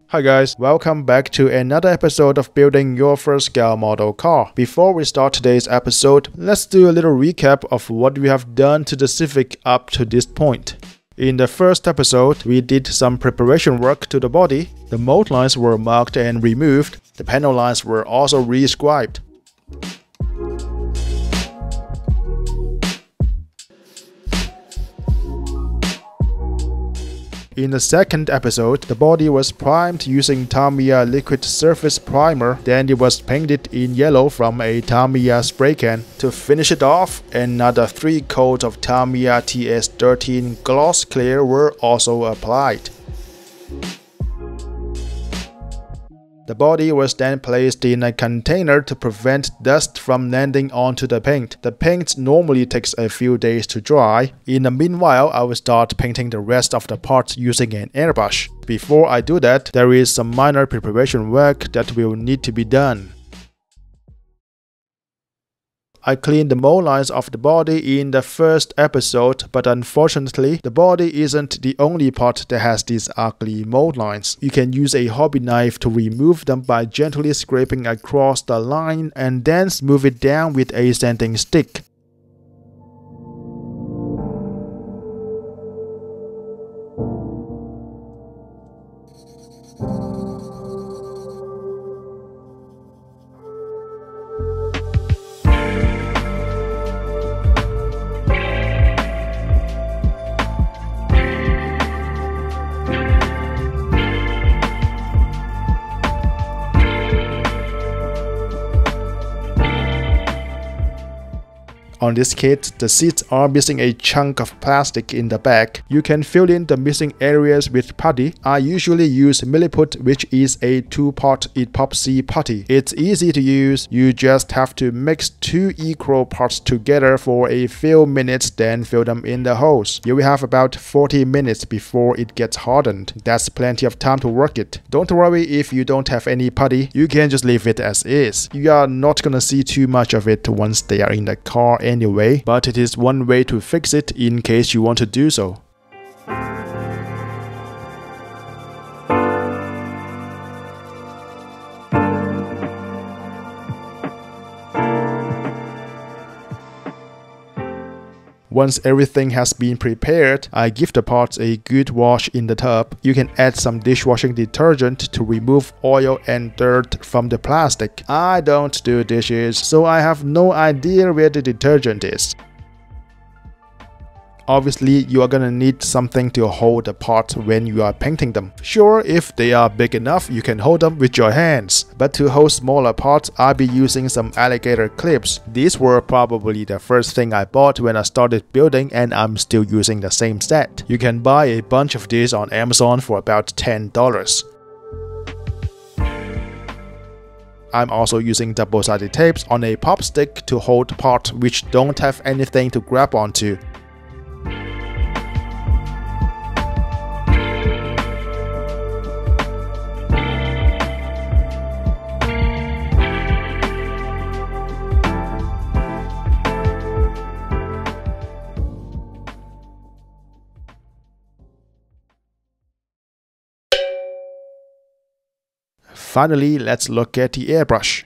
Hi guys, welcome back to another episode of building your first scale model car. Before we start today's episode, let's do a little recap of what we have done to the Civic up to this point. In the first episode, we did some preparation work to the body. The mold lines were marked and removed. The panel lines were also re-scribed. In the second episode, the body was primed using Tamiya liquid surface primer, then it was painted in yellow from a Tamiya spray can. To finish it off, another 3 coats of Tamiya TS13 gloss clear were also applied. The body was then placed in a container to prevent dust from landing onto the paint. The paint normally takes a few days to dry. In the meanwhile, I will start painting the rest of the parts using an airbrush. Before I do that, there is some minor preparation work that will need to be done. I cleaned the mold lines of the body in the first episode, but unfortunately, the body isn't the only part that has these ugly mold lines. You can use a hobby knife to remove them by gently scraping across the line and then smooth it down with a sanding stick. On this kit, the seats are missing a chunk of plastic in the back. You can fill in the missing areas with putty. I usually use Milliput, which is a 2-part epoxy putty. It's easy to use. You just have to mix 2 equal parts together for a few minutes, then fill them in the holes. You will have about 40 minutes before it gets hardened. That's plenty of time to work it. Don't worry if you don't have any putty. You can just leave it as is. You are not gonna see too much of it once they are in the car anyway, but it is one way to fix it in case you want to do so. Once everything has been prepared, I give the parts a good wash in the tub. You can add some dishwashing detergent to remove oil and dirt from the plastic. I don't do dishes, so I have no idea where the detergent is. Obviously, you are gonna need something to hold the parts when you are painting them. Sure, if they are big enough, you can hold them with your hands. But to hold smaller parts, I'll be using some alligator clips. These were probably the first thing I bought when I started building, and I'm still using the same set. You can buy a bunch of these on Amazon for about $10. I'm also using double-sided tapes on a pop stick to hold parts which don't have anything to grab onto. Finally, let's look at the airbrush.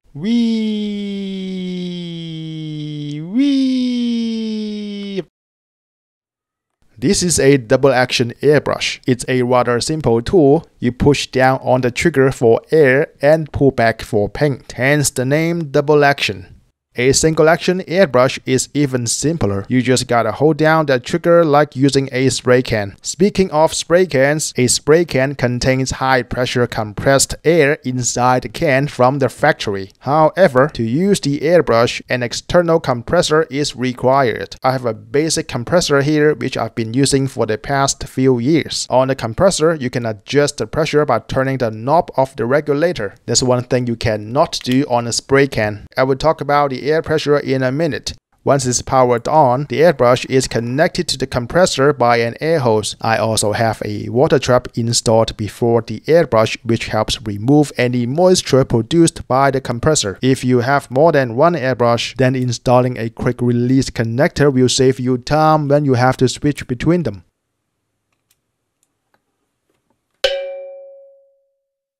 This is a double-action airbrush. It's a rather simple tool. You push down on the trigger for air and pull back for paint, hence the name double-action. A single-action airbrush is even simpler. You just gotta hold down the trigger like using a spray can. Speaking of spray cans, a spray can contains high-pressure compressed air inside the can from the factory. However, to use the airbrush, an external compressor is required. I have a basic compressor here which I've been using for the past few years. On the compressor, you can adjust the pressure by turning the knob of the regulator. That's one thing you cannot do on a spray can. I will talk about the air pressure in a minute. Once it's powered on, the airbrush is connected to the compressor by an air hose. I also have a water trap installed before the airbrush, which helps remove any moisture produced by the compressor. If you have more than one airbrush, then installing a quick release connector will save you time when you have to switch between them.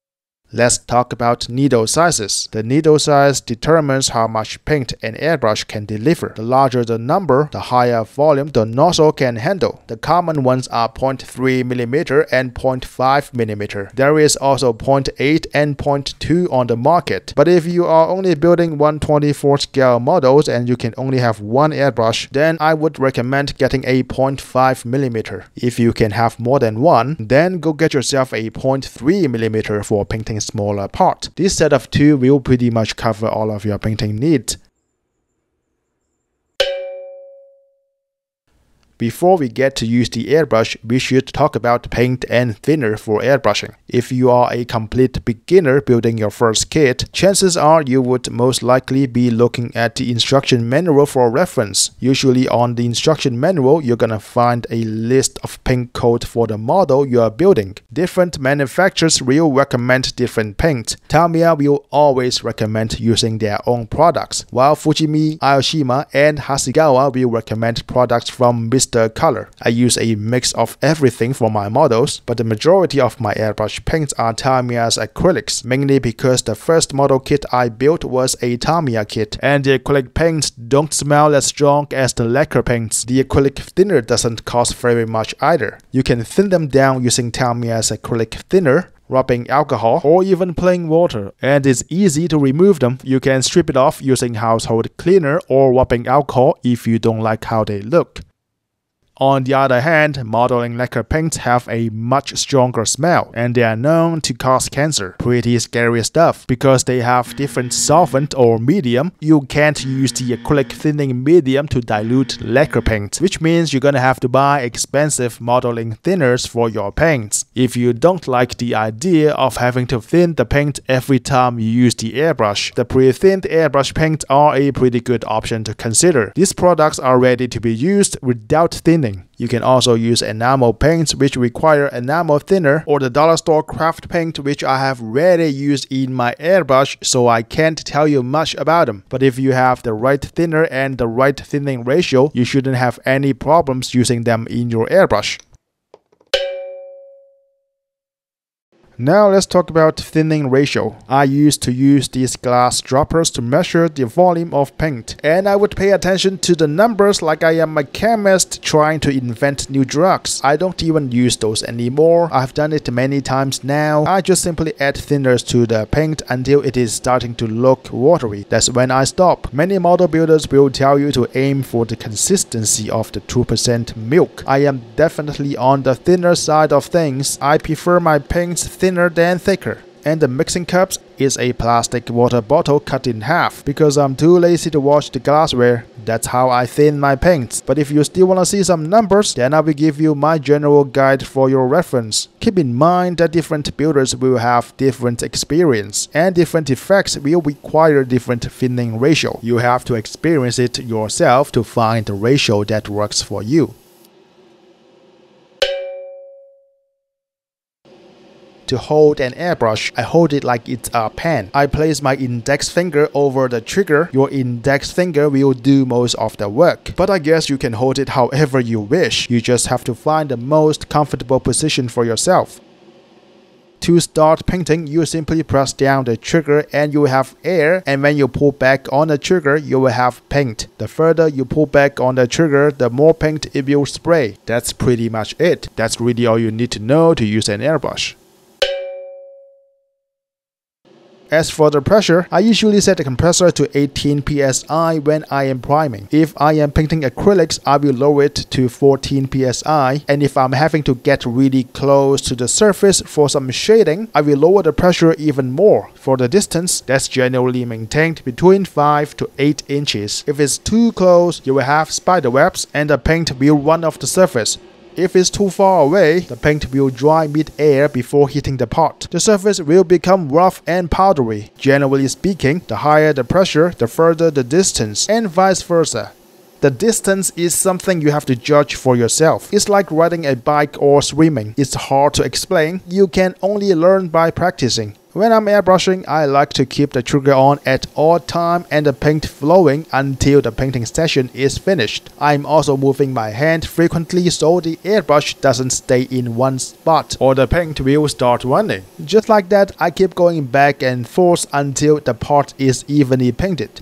Let's talk about needle sizes. The needle size determines how much paint an airbrush can deliver. The larger the number, the higher volume the nozzle can handle. The common ones are 0.3 mm and 0.5 mm. There is also 0.8 and 0.2 on the market. But if you are only building 124 scale models and you can only have one airbrush, then I would recommend getting a 0.5 mm. If you can have more than one, then go get yourself a 0.3 mm for painting smaller part. This set of two will pretty much cover all of your painting needs. Before we get to use the airbrush, we should talk about paint and thinner for airbrushing. If you are a complete beginner building your first kit, chances are you would most likely be looking at the instruction manual for reference. Usually on the instruction manual, you're gonna find a list of paint code for the model you are building. Different manufacturers will recommend different paints. Tamiya will always recommend using their own products, while Fujimi, Aoshima, and Hasegawa will recommend products from Mr. Color. I use a mix of everything for my models, but the majority of my airbrush paints are Tamiya's acrylics, mainly because the first model kit I built was a Tamiya kit, and the acrylic paints don't smell as strong as the lacquer paints. The acrylic thinner doesn't cost very much either. You can thin them down using Tamiya's acrylic thinner, rubbing alcohol, or even plain water, and it's easy to remove them. You can strip it off using household cleaner or rubbing alcohol if you don't like how they look. On the other hand, modeling lacquer paints have a much stronger smell, and they are known to cause cancer. Pretty scary stuff. Because they have different solvent or medium, you can't use the acrylic thinning medium to dilute lacquer paint, which means you're gonna have to buy expensive modeling thinners for your paints. If you don't like the idea of having to thin the paint every time you use the airbrush, the pre-thinned airbrush paints are a pretty good option to consider. These products are ready to be used without thinning. You can also use enamel paints which require enamel thinner, or the dollar store craft paint which I have rarely used in my airbrush, so I can't tell you much about them. But if you have the right thinner and the right thinning ratio, you shouldn't have any problems using them in your airbrush. Now let's talk about thinning ratio. I used to use these glass droppers to measure the volume of paint, and I would pay attention to the numbers like I am a chemist trying to invent new drugs. I don't even use those anymore. I've done it many times now. I just simply add thinners to the paint until it is starting to look watery. That's when I stop. Many model builders will tell you to aim for the consistency of the 2% milk. I am definitely on the thinner side of things. I prefer my paints thinner than thicker. And the mixing cups is a plastic water bottle cut in half because I'm too lazy to wash the glassware. That's how I thin my paints. But if you still want to see some numbers, then I will give you my general guide for your reference. Keep in mind that different builders will have different experience, and different effects will require different thinning ratio. You have to experience it yourself to find the ratio that works for you. To hold an airbrush, I hold it like it's a pen. I place my index finger over the trigger. Your index finger will do most of the work, but I guess you can hold it however you wish. You just have to find the most comfortable position for yourself. To start painting, you simply press down the trigger and you will have air, and when you pull back on the trigger, you will have paint. The further you pull back on the trigger, the more paint it will spray. That's pretty much it. That's really all you need to know to use an airbrush. As for the pressure, I usually set the compressor to 18 psi when I am priming. If I am painting acrylics, I will lower it to 14 psi, and if I'm having to get really close to the surface for some shading, I will lower the pressure even more. For the distance, that's generally maintained between 5 to 8 inches. If it's too close, you will have spider webs and the paint will run off the surface. If it's too far away, the paint will dry mid-air before hitting the pot. The surface will become rough and powdery. Generally speaking, the higher the pressure, the further the distance, and vice versa. The distance is something you have to judge for yourself. It's like riding a bike or swimming. It's hard to explain. You can only learn by practicing. When I'm airbrushing, I like to keep the trigger on at all time and the paint flowing until the painting session is finished. I'm also moving my hand frequently so the airbrush doesn't stay in one spot or the paint will start running. Just like that, I keep going back and forth until the part is evenly painted.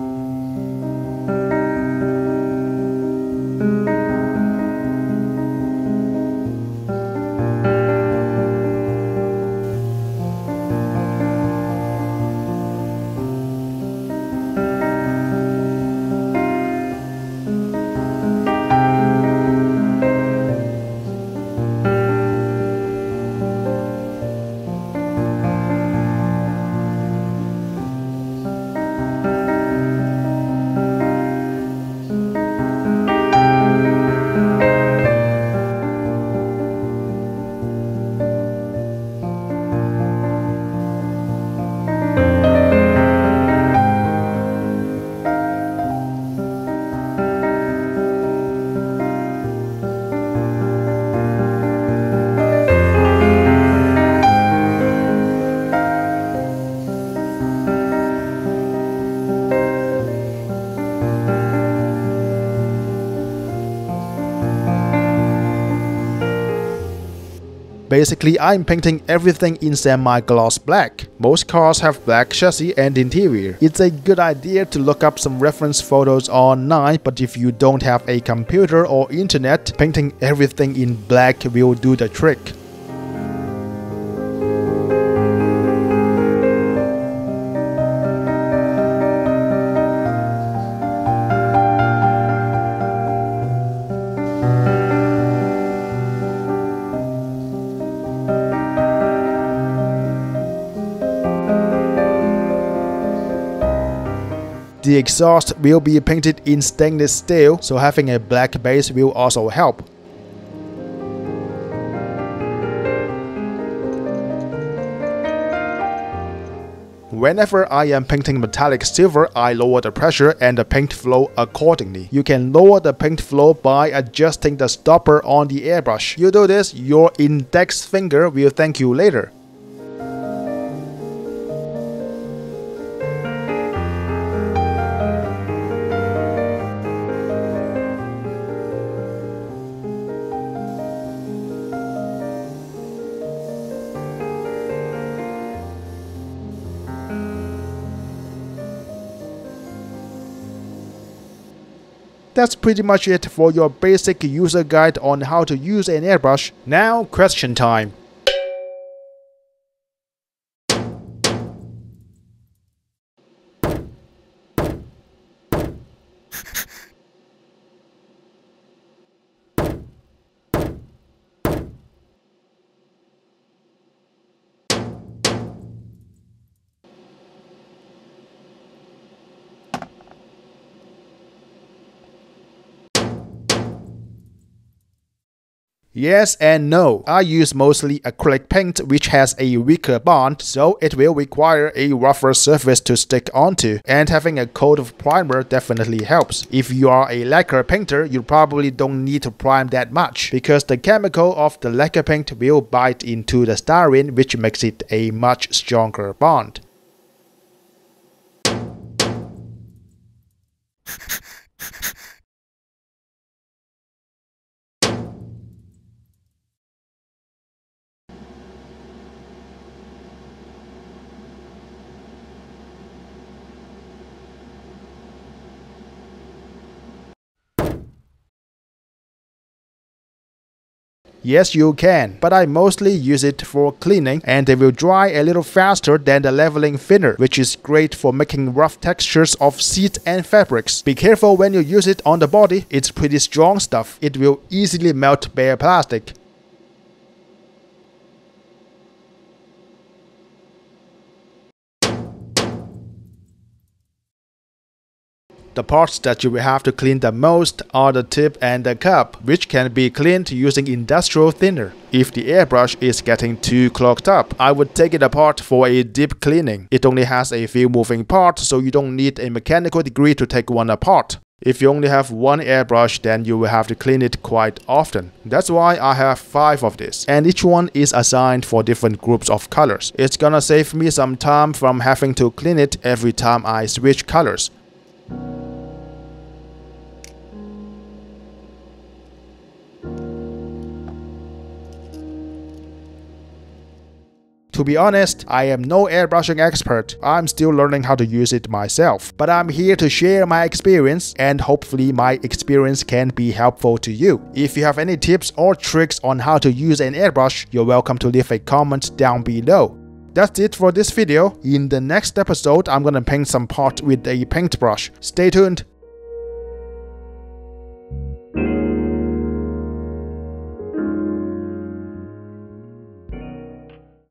Basically, I'm painting everything in semi-gloss black. Most cars have black chassis and interior. It's a good idea to look up some reference photos online, but if you don't have a computer or internet, painting everything in black will do the trick. The exhaust will be painted in stainless steel, so having a black base will also help. Whenever I am painting metallic silver, I lower the pressure and the paint flow accordingly. You can lower the paint flow by adjusting the stopper on the airbrush. You do this, your index finger will thank you later. That's pretty much it for your basic user guide on how to use an airbrush. Now, question time. Yes and no. I use mostly acrylic paint which has a weaker bond, so it will require a rougher surface to stick onto, and having a coat of primer definitely helps. If you are a lacquer painter, you probably don't need to prime that much, because the chemical of the lacquer paint will bite into the styrene, which makes it a much stronger bond. Yes, you can, but I mostly use it for cleaning, and they will dry a little faster than the leveling thinner, which is great for making rough textures of seats and fabrics. Be careful when you use it on the body, it's pretty strong stuff. It will easily melt bare plastic. The parts that you will have to clean the most are the tip and the cup, which can be cleaned using industrial thinner. If the airbrush is getting too clogged up, I would take it apart for a deep cleaning. It only has a few moving parts, so you don't need a mechanical degree to take one apart. If you only have one airbrush, then you will have to clean it quite often. That's why I have 5 of this, and each one is assigned for different groups of colors. It's gonna save me some time from having to clean it every time I switch colors. To be honest, I am no airbrushing expert. I'm still learning how to use it myself. But I'm here to share my experience, and hopefully my experience can be helpful to you. If you have any tips or tricks on how to use an airbrush, you're welcome to leave a comment down below. That's it for this video. In the next episode, I'm gonna paint some pot with a paintbrush. Stay tuned.